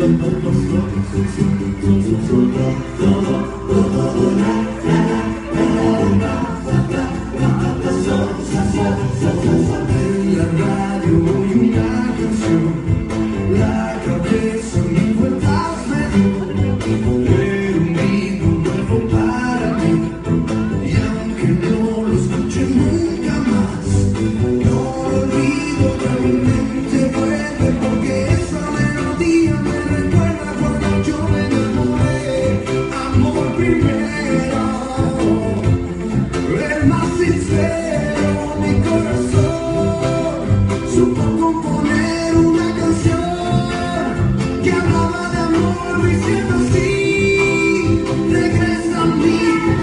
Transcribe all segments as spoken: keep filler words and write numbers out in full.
En la radio oí una canción, la cabeza mil vueltas me dio. Era un ritmo nuevo para mí, y aunque no lo escuche nunca más, no lo olvido, realmente vuelve, porque esa melodía me recuerda cuando yo me enamoré. Amor primero, el más sincero, mi corazón supo componer una canción que hablaba de amor diciendo así: regresa a mí,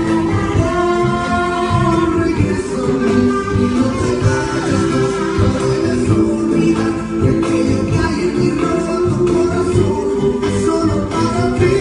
oh, regresa a mí, y no te vayas, no debes olvidar que aquello que hay en mi roto corazón es solo para ti.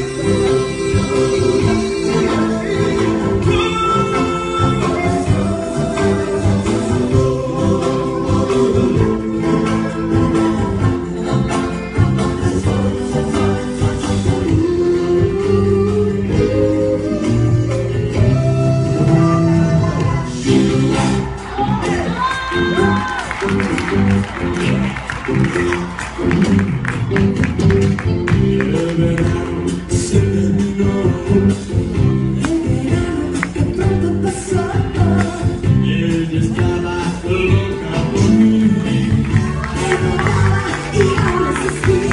El verano se terminó, el verano que pronto pasó, y ella estaba loca por mí. Me robaba y ahora se sigue.